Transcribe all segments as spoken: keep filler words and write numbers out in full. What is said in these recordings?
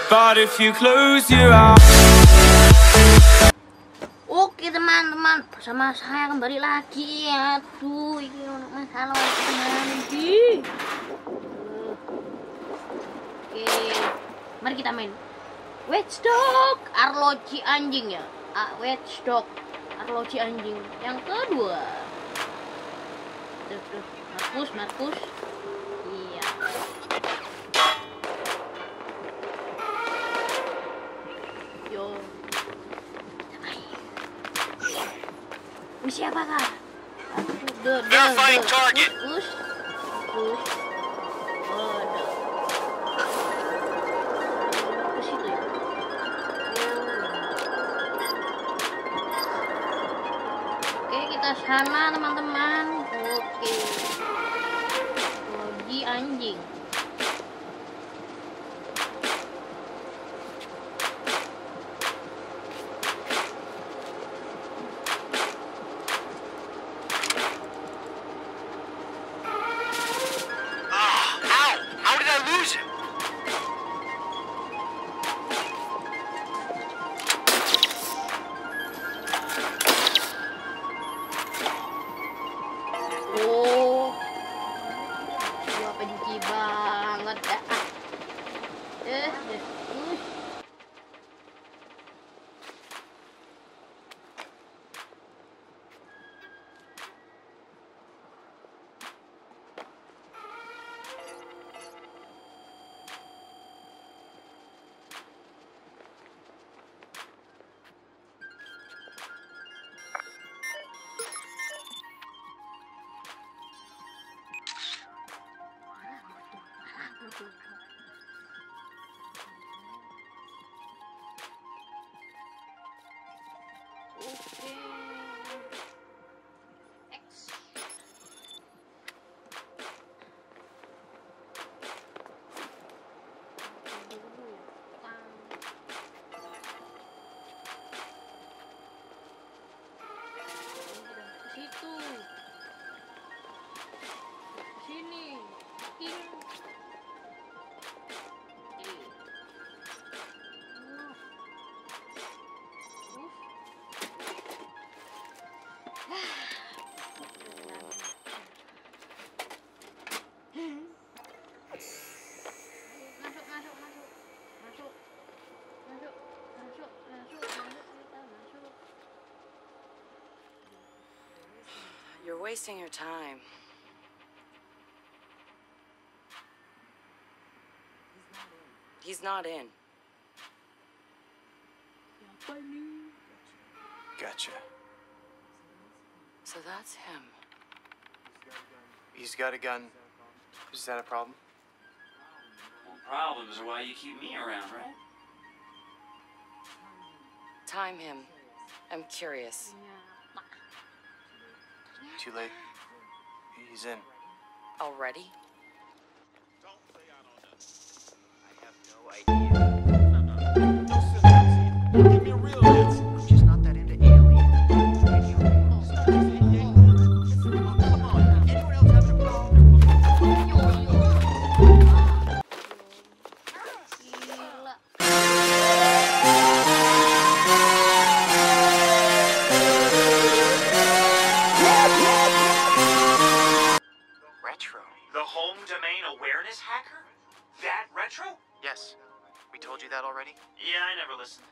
But if you close your eyes. Oke teman-teman, bersama saya kembali lagi. Aduh, ini untuk masalah teman lagi. Oke, mari kita main Watchdog Arloji anjing ya. Ah, Watchdog Arloji anjing yang kedua. Tuh, tuh. Markus, Markus. Iya. Yo. Ini siapa kah? Duh, duh, Verifying duh. target. Push, push. Oh, duh. Ke situ ya. Oke, kita sana teman-teman. Oke. Logi anjing. Oh, gua benci banget dah. Eh, eh, uh. Oke. X. Ke situ. Ke sini. King. You're wasting your time. He's not in. Gotcha. So that's him. He's got a gun. Is that a problem? Well, problems are why you keep me around, right? Time him. I'm curious. Too late. He's in. Already? Give me a real hit. I'm just not that into Alien. Come on. Anyone else having a problem? Gila. Retro. The home domain awareness hacker? That retro? Yes. We told you that already? Yeah, I never listened.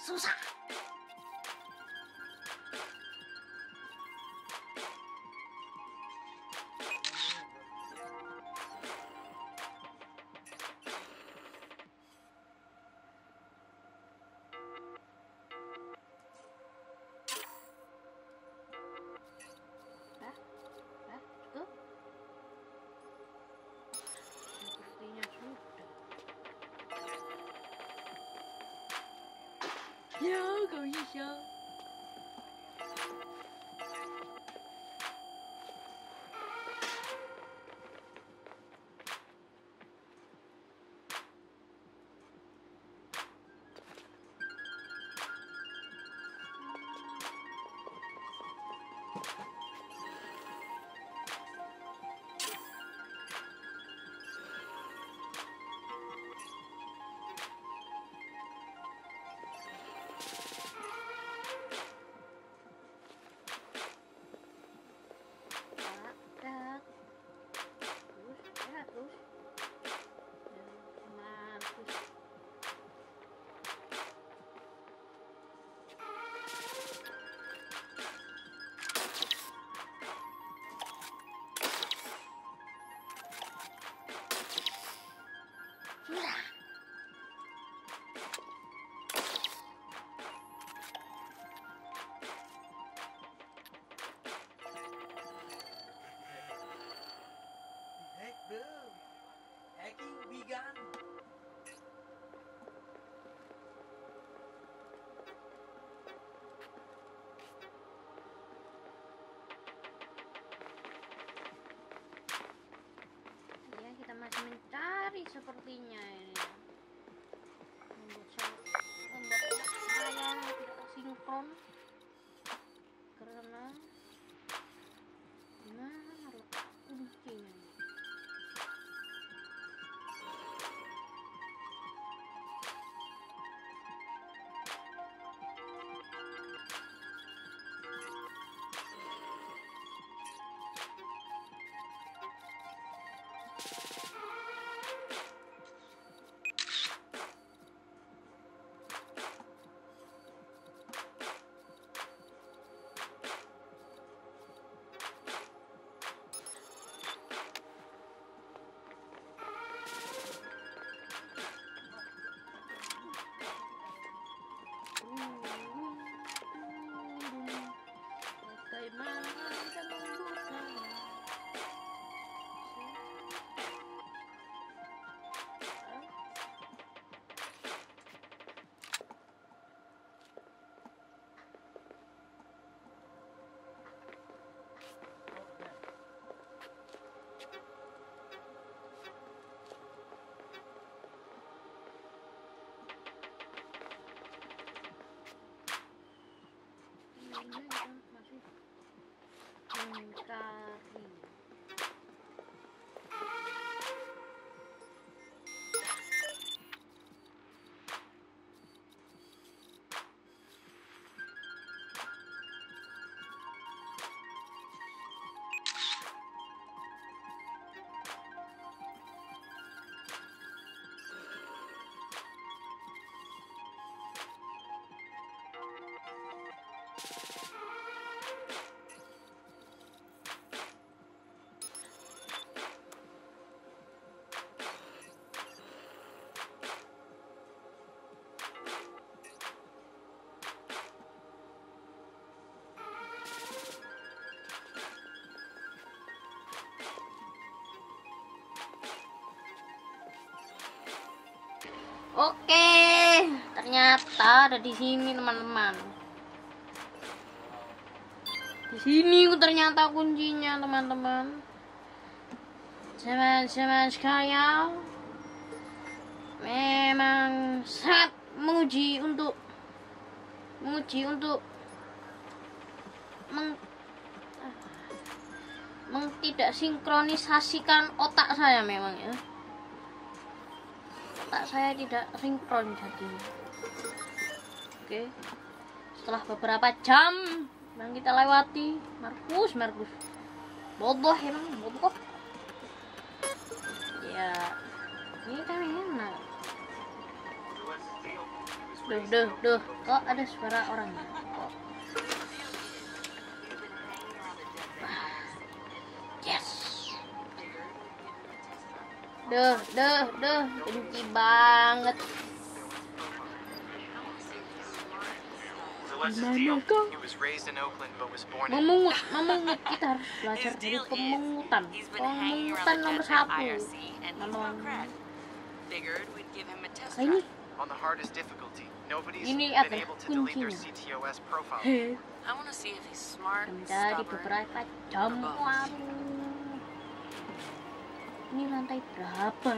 susah. Dah, dah, cukup. Sepertinya sudah. Ya, kau bisa. Dah, terus, ya terus. Nah, terus. Sudah. Hack, bro. Hacking begun. Ya, kita masih mencari sepertinya ini. Membuat saya, membuat saya tidak sinkron karena mana letak kuncinya. Bagaimana kita membukanya? Ini kan masih mencari. Oke, ternyata ada di sini teman-teman. Di sini ternyata kuncinya teman-teman. Teman-teman sekalian, memang sangat menguji untuk menguji untuk meng, mengtidak sinkronisasikan otak saya memang ya. Otak saya tidak sinkron jadi. Oke, setelah beberapa jam yang kita lewati, Markus, Markus, bodoh emang bodoh. Ya, ini kan enak. What's the deal? He was Duh, duh, duh. Kok ada suara orang? Kok? Yes. Duh, duh, duh. Benci banget. So what's his deal? Kok? He was raised in Oakland but was born in. Memungut, memungut. Kita harus belajar dari pemungutan. He's been hanging Pemungutan around the nomor Jets at satu. I R C and he's Memang. got cred. Figured we'd give him a test Ah, ini, drive. On the hardest difficulty, nobody's Ini been adalah able to delete their kuncinya. C T O S profile. he, I want to see if he's smart, menjadi stubborn. beberapa jam. Waduh. Ini lantai berapa?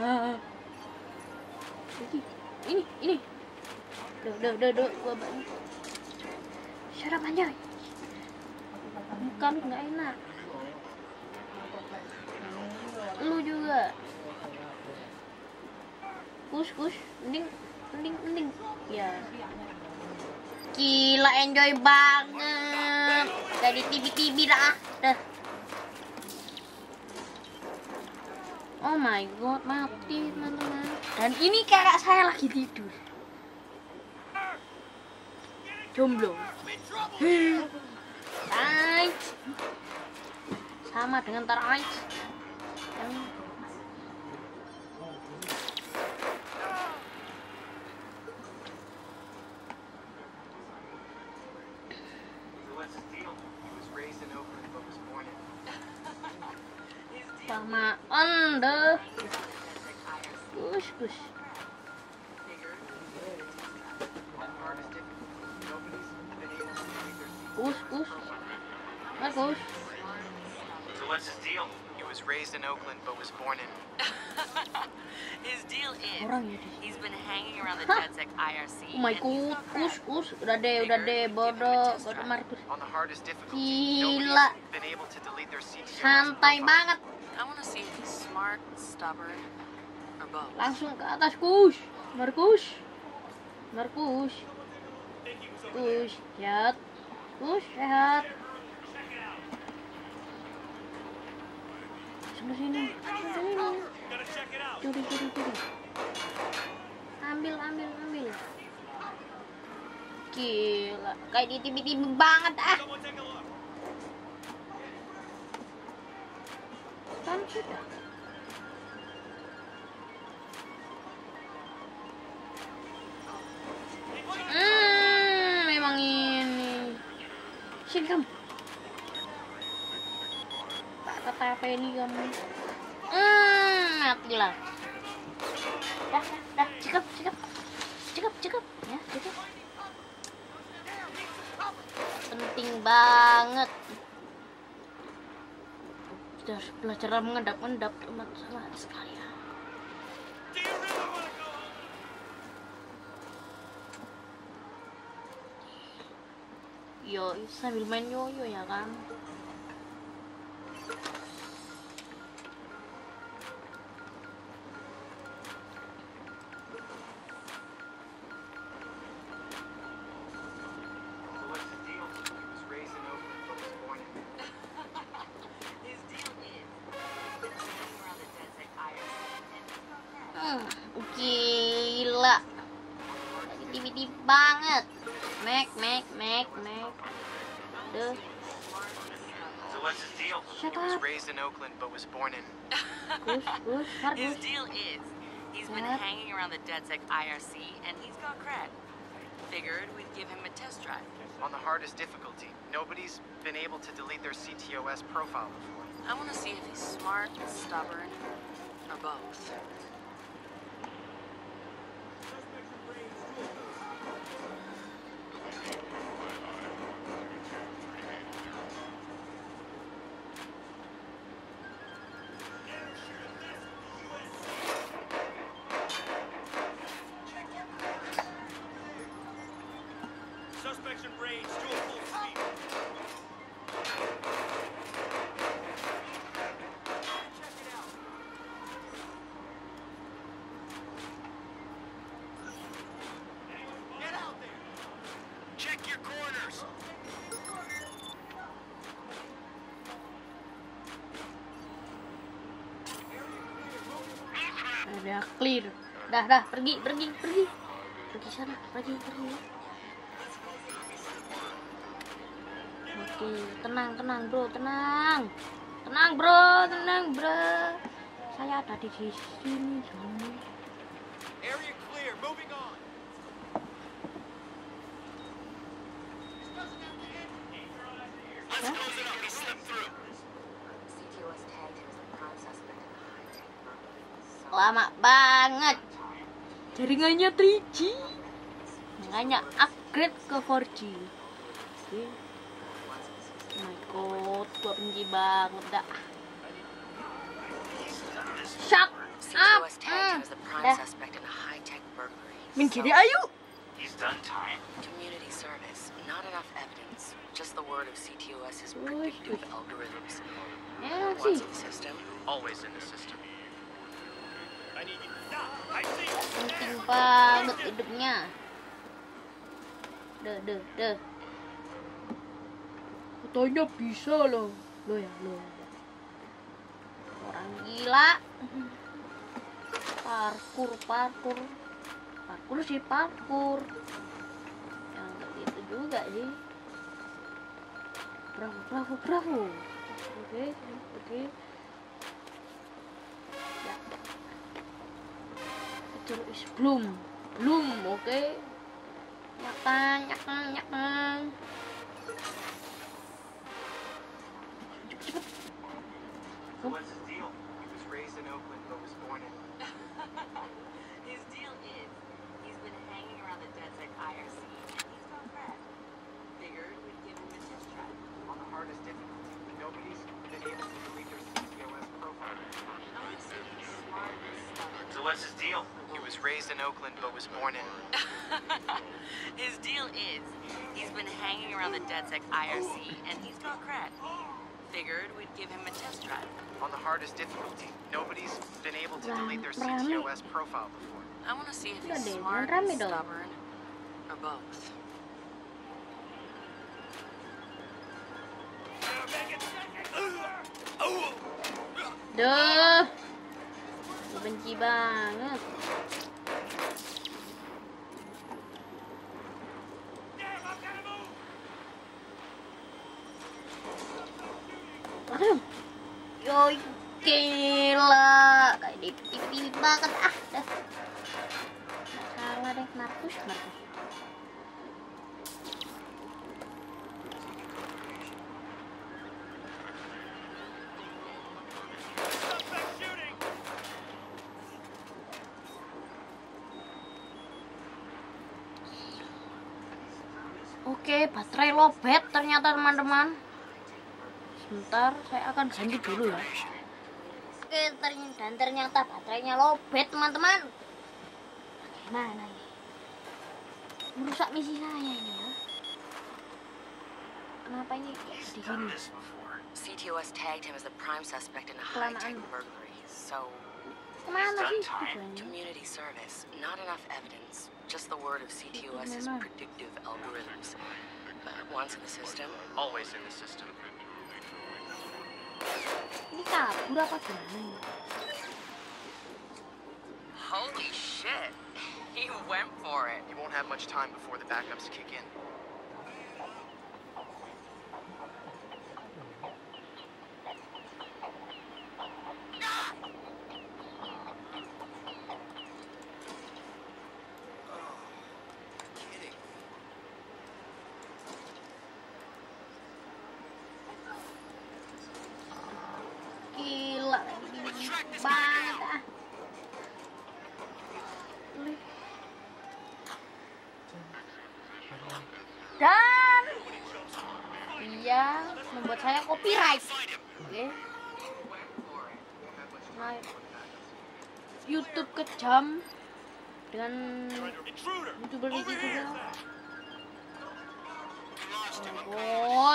Ini, ini, ini. Duh, duh, duh, duh. Gua banyak. Shut up aja. Muka lu nggak enak. Lu juga. Push, push. Mending, mending, mending. Ya. Gila, enjoy banget. Dari T V-T V dah. Dah. Oh my god, mati teman-teman. Dan ini kakak saya lagi tidur. Jomblo. Ice. Sama dengan tar ice. Yang So what's his deal? He was raised in Oakland but was born in. samaan deh. Push, push. On the hardest difficulty, nobody's been able to delete their C T O S Push, push. profile. Bagus. So what's his deal? He was raised in Oakland but was born in. His deal is Orang ya di. he's been hanging around the Hah? Jets at I R C. Oh my and he's god, got push, cred. push. Udah deh, udah deh, bodoh, bodoh Markus. On the hardest difficulty, Gila. nobody's been able to delete their C T O S Santai profile. banget. I want to see if he's smart, stubborn, or both. Langsung ke atas, Kus. Markus. Markus. Kus, sehat. Kus, sehat. Sebelah sini. Sebelah sini. Curi, curi, curi. Ambil, ambil, ambil. Gila, kayak di T V-T V banget ah. Kan sudah. Hmm, memang ini. Sini kamu. Tak kata apa ini kamu. Hmm, matilah. Dah, dah, dah, cukup, cukup. Cukup, cukup. Ya, cukup. Penting banget. Kita harus belajar mengendap-endap teman-teman sekalian. Yo, sambil main yoyo ya kan. So what's his deal? He was raised in Oakland but was born in. His deal is he's been hanging around the Jets at I R C and he's got cred. Hmm, gila. T V-T V banget. Mek, mek, mek, mek. Duh, So what's his deal? shut He was up. raised in Oakland but was born in. Kus, kus, His Markus. deal is he's been What? hanging around the Jets at I R C and he's got cred. Figured we'd give him a test drive. On the hardest difficulty, nobody's been able to delete their C T O S profile before. I want to see if he's smart, stubborn, or both. Suspects in range, do a full sweep. Get out there! Check your corners! Udah clear. Dah, dah, pergi, pergi, pergi. Pergi sana, pergi, pergi. Oke, tenang, tenang bro, tenang. Tenang bro, tenang bro. Saya ada di sini, Johnny. Area clear, moving on. Hah? C T O S tagged him as the prime suspect in the high-tech burglary. So Lama banget. Jaringannya tiga G. Makanya upgrade ke empat G. Oke. Oh my god, gua benci banget dah. Shut C T up. O S tagged him as the prime Dah. suspect in a high-tech burglary. Min So gini ayo. He's done time. community service, not enough evidence. Just the word of CTOS's Uy, predictive uy. algorithms. Enak Once sih. in the system, Always in the system. Penting banget hidupnya. Deh, deh, deh. Katanya bisa loh. Loh ya, loh. Orang gila. Parkur, parkur. Parkur sih parkur. Yang itu juga sih. Bravo, bravo, bravo. Oke, oke. Ya. Itu is belum, belum, oke. Nyakan, nyakan, nyakan. Cepet, cepet. So what's his deal? He was raised in Oakland, but was born in. his deal is he's been hanging around the DedSec I R C and he's gone crack. Figured we'd give him a test drive. On the hardest difficulty, but nobody's been able to delete their C T O S profile. I want to see if he's smart and stubborn. So what's his deal? He was raised in Oakland, but was born in. His deal is he's been hanging around the DedSec I R C and he's gone crack. Figured we'd give him a test drive. On the hardest difficulty, nobody's been able to delete their C T O S profile before. I want to see if Udah he's deh, smart jangan rame and dong. stubborn or both. Duh. Gua benci banget. Aduh. Yoi, gila. Kayak di T V banget ah. Dah. Nggak salah deh, Markus, Markus. Oke, baterai lowbat ternyata teman-teman. Sebentar, saya akan ganti dulu ya. Oke, ternyata, dan ternyata baterainya lowbat teman-teman. Bagaimana ini? Merusak misi saya ini ya. Kenapa ini di sini? C T O S tagged him as the prime suspect in a high-tech Kelamaan. burglary. So, Kemana sih Done time. tujuannya? community service, not enough evidence. Just the word of C T O S's Memang. predictive algorithms. Uh, once in the system, Always in the system. Ini kabur apa gimana ini? holy shit, he went for it. You won't have much time before the backups kick in. Gila, ini banget ah. Dan dia membuat saya copyright. Oke. Nah, YouTube kejam dengan YouTuber itu juga. Oh,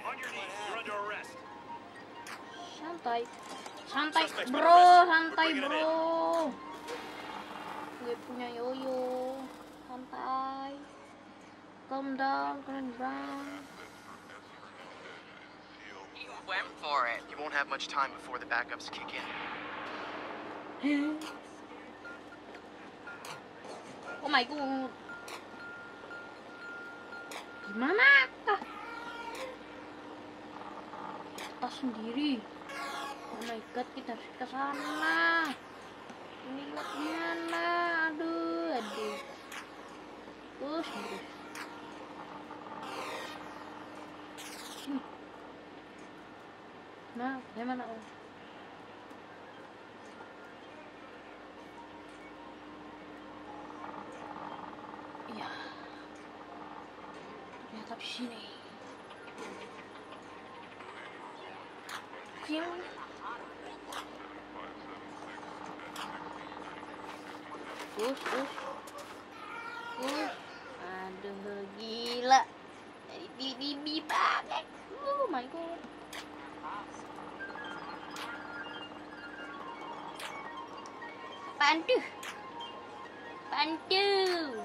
santai, santai bro, santai bro. Gue punya yoyo, santai. Calm down, calm down. He went for it. You won't have much time before the backups kick in. Oh my god. Gimana kah? Kita sendiri. Oh my god, kita harus ke sana. Ini gimana? Aduh, aduh. Terus, terus. Hmm. Nah, gimana? Oh? Iya. Ternyata di sini. Kim. Us, us, us. Aduh, gila. Dari bibi banget. Oh my god. Pantu. Pantu.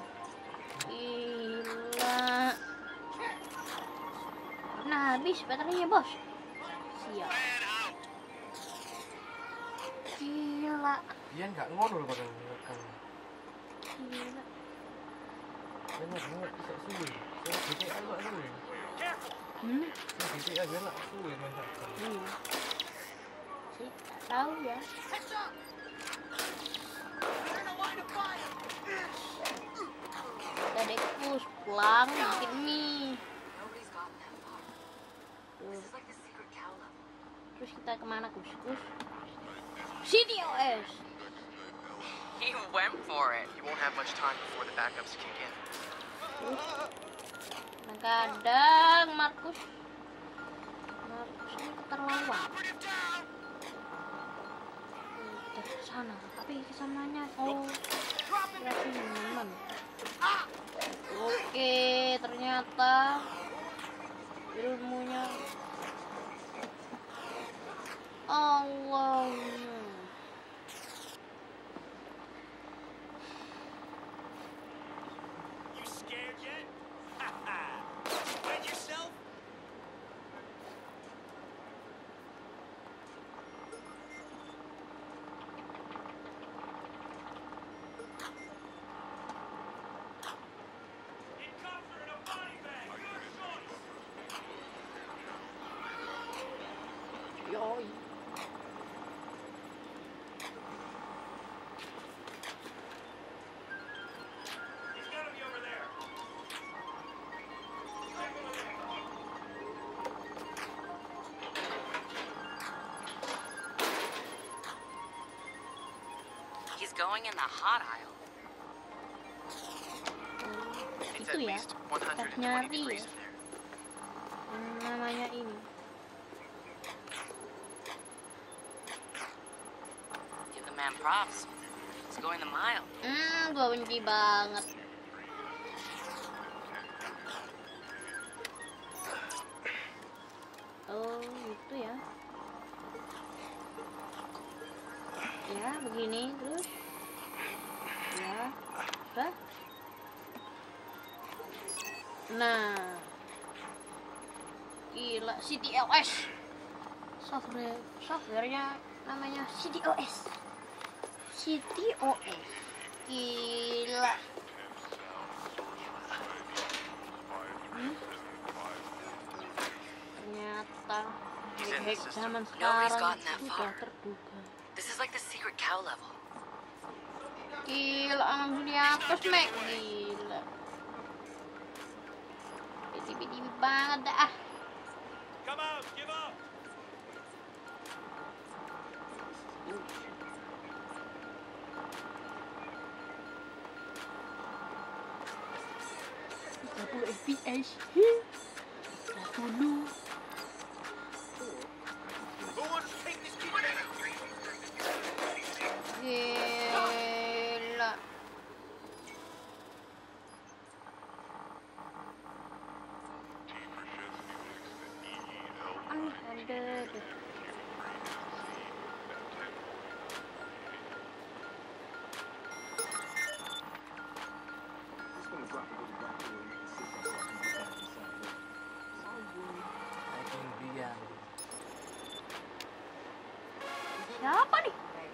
Gila. Nah, habis baterainya, bos. Siap. Gila. Dia nggak ngono loh padahal kan. Gila. Benar banget bisa suwe. Saya G T A juga suwe. Hmm? Saya G T A juga suwe masak. Iya. Sih, tak tahu ya. Kita dekus pulang bikin mie. Nobody's gotten that far. This is like the secret cow level. Terus kita kemana, Kus? Kus? C T O S. He went for it. You won't have much time before the backups kick in. Terus. Kadang Markus. Markus ini keterlaluan. Kita ke sana, tapi kesananya oh berarti teman. Oke, ternyata ilmunya Allah. You scared yet? Wed yourself? In comfort in a body bag. Your choice. Yoi. He's gotta be over there. Check over there. He's going in the hot aisle. It's Itu at ya, least one hundred twenty nyari degrees ya. in there. Yang namanya ini. Give the man props. He's going the mile. Hmm, gua benci banget. Oh, itu ya. Ya, begini terus. Ya, udah. Nah, gila C T O S. Software, softwarenya namanya C T O S. C T O S. Gila. Hmm? Ternyata He's in the hack system. zaman Nobody's sekarang gotten that sudah far. terbuka. This is like the secret cow level. Gila, langsung di atas, Mek. Gila. Tiba-tiba banget dah. Come out, give up. tiga puluh F P S. tiga puluh. Who wants to take this kid? Gila. Aneh, ada deh. Aiting dia. Siapa nih?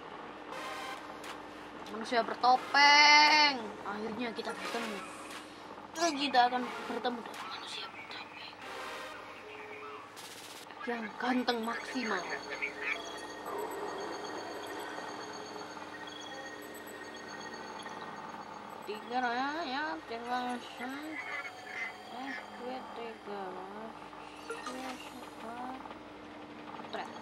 Manusia bertopeng. Akhirnya kita bertemu. Kita akan bertemu dengan manusia yang ganteng maksimal. Tiga ya, ya tiga sen, eh dua tiga mas, trek.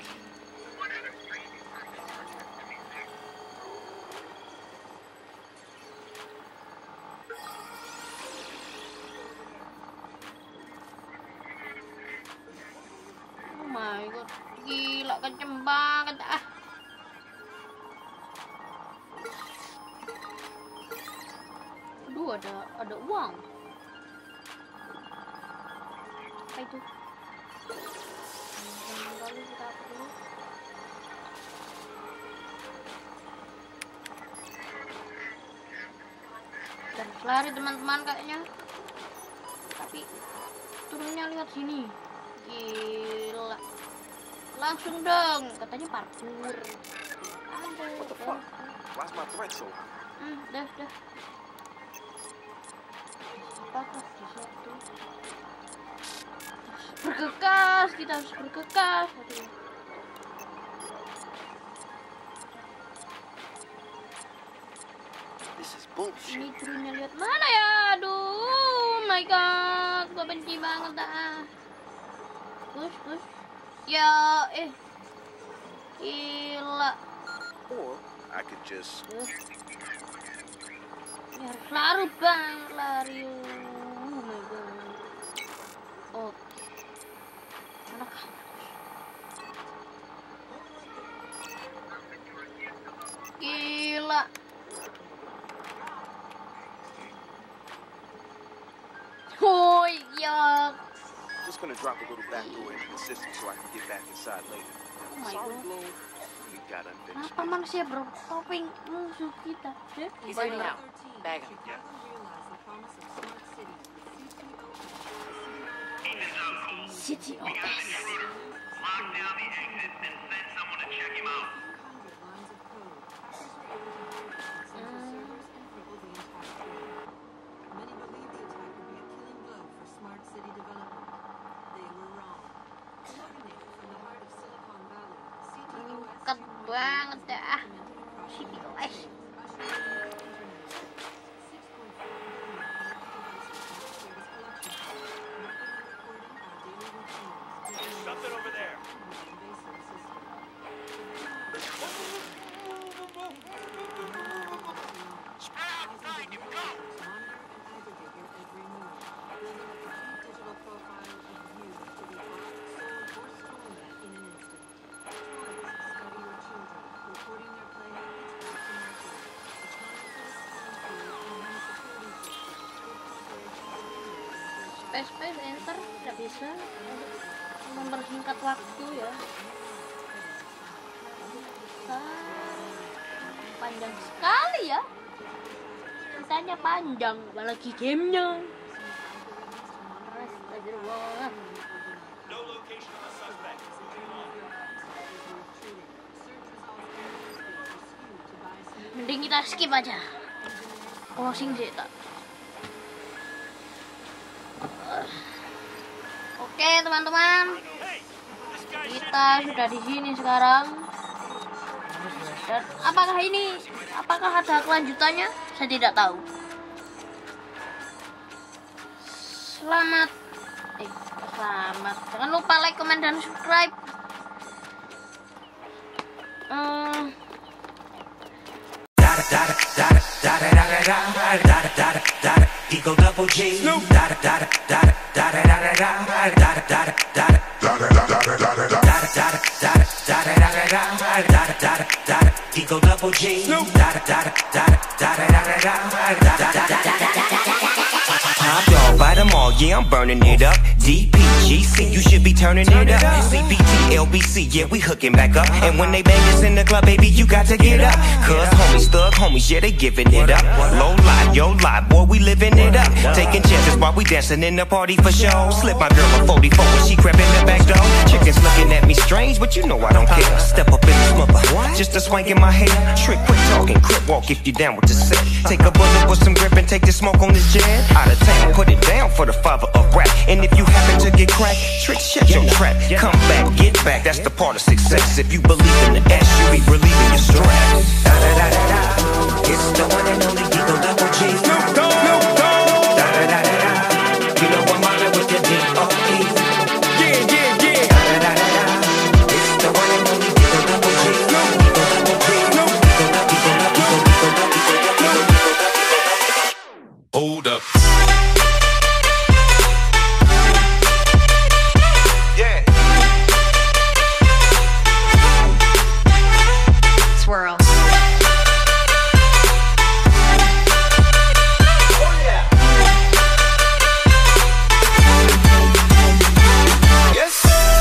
Oh my god, gila kenceng banget ah. Aduh, ada ada uang. Apa itu? Kembali kita apa dulu? Dan lari teman-teman kayaknya. Tapi turunnya lihat sini. Gila. Langsung dong, katanya parkour. What the fuck? Why's my threat so high? Hmm, dah, dah. Apakah di situ? Bergegas, kita harus bergegas. Aduh. This is bullshit. Ini turunnya lihat mana ya? Aduh, oh my god, gua benci banget dah. Push, push. Ya, eh. Gila. Or I could just. Uh. Ini harus lari bang, lari. Oh my god. Oh. Mana kah? Gila. Oh ya. Just gonna drop a little back door into the system so I can get back inside later. Oh my Sorry, god. Bloom. We got unfinished. Kenapa manusia bertopeng musuh kita? Eh? He's ready now. Bag him. City O S. Dekat banget dah. City O S. Something over there. Space space enter tidak bisa mempersingkat waktu ya. Ah, panjang sekali ya. Ceritanya panjang, apalagi gamenya. Astagfirullah. No location of the suspect. Mending kita skip aja. Closing sih tak. Oke teman-teman, kita sudah di sini sekarang. Dan apakah ini, apakah ada kelanjutannya? Saya tidak tahu. Selamat, eh selamat. Jangan lupa like, comment, dan subscribe. Hmm. Eagle double G. Da da da da da da da da da da da da da da da. Eagle double G. Da da da da da da da da. Top dog, bite them all, yeah, I'm burning it up. D P G C, you should be turning it up. C B T, L B C, yeah, we hooking back up. And when they bang us in the club, baby, you got to get up. Cause homies, thug homies, yeah, they giving it up. Low life, yo life, boy, we living it up. Taking chances while we dancing in the party for show. Slip my girl a forty-four when she crept in the back door. Chickens looking at me strange, but you know I don't care. Step up in this mother, just a swank in my hair. Trick, quit talking, crip walk if you down with the set. Take a bullet with some grip and take the smoke on this jet. Out of town, put it down for the father of rap. And if you happen to get cracked, Trick, shut your trap. Come back, get back, that's the part of success. If you believe in the S, you be relieving your stress. Da da da da da, it's the one and only Eagle Double G. Snoop Dogg, Snoop Dogg. Da da da da da, you know I'm mobbing with the D O E. Yeah, yeah, yeah. Da da da da da, it's the one and only Eagle Double G. Eagle Double G. Eagle Double G. Hold up. Yeah. Swirl. Oh yeah. Yes.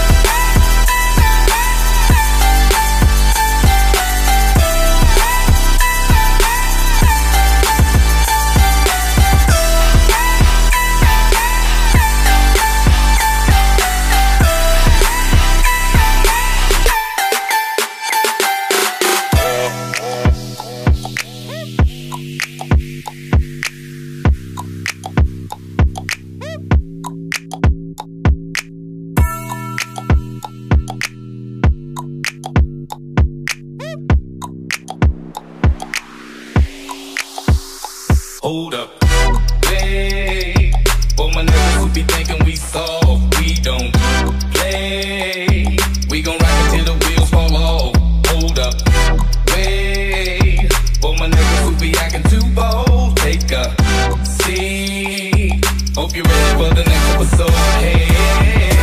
Hold up. Hey, for my niggas who be thinking we soft, we don't play. We gon' rock until the wheels fall off. Hold up. Wait, for my niggas who be acting too bold, take a seat. Hope you're ready for the next episode. Hey, hey,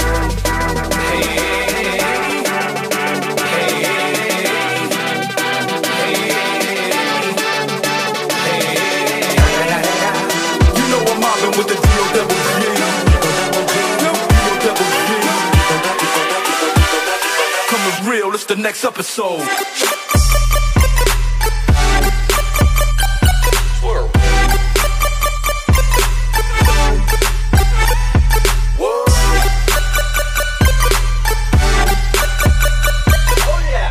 With the D O double G. Coming real, it's the next episode. Swirl. Whoa. Oh yeah.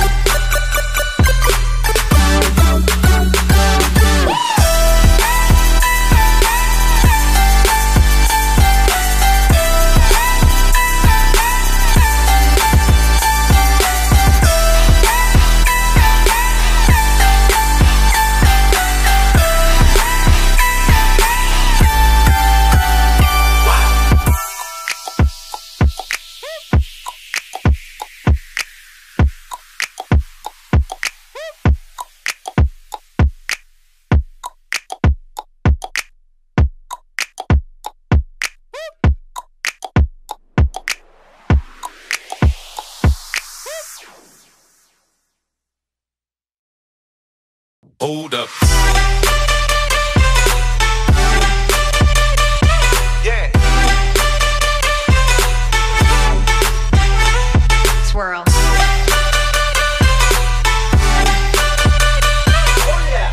hold up. Yeah. Swirl. Oh yeah.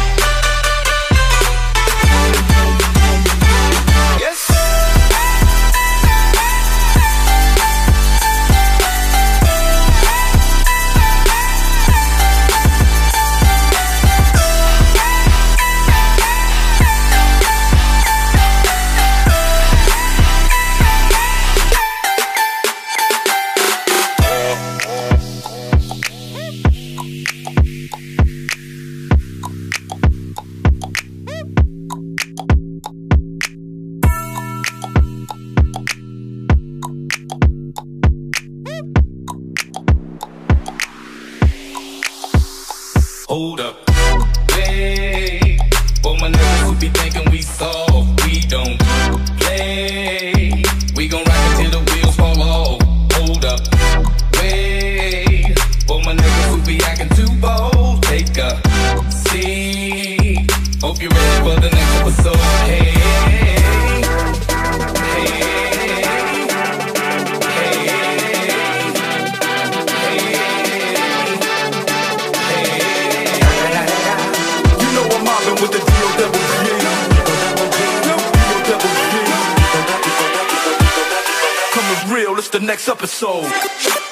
Yes. Hold up. Hey, for my niggas who be thinking we soft, we don't play. We gon' rock until the wheels fall off. Hold up. Wait, for my niggas who be acting too bold, take a seat. Hope you're ready for the next episode. Hey, hey, with the D O double G. D O double G. Coming real, it's the next episode.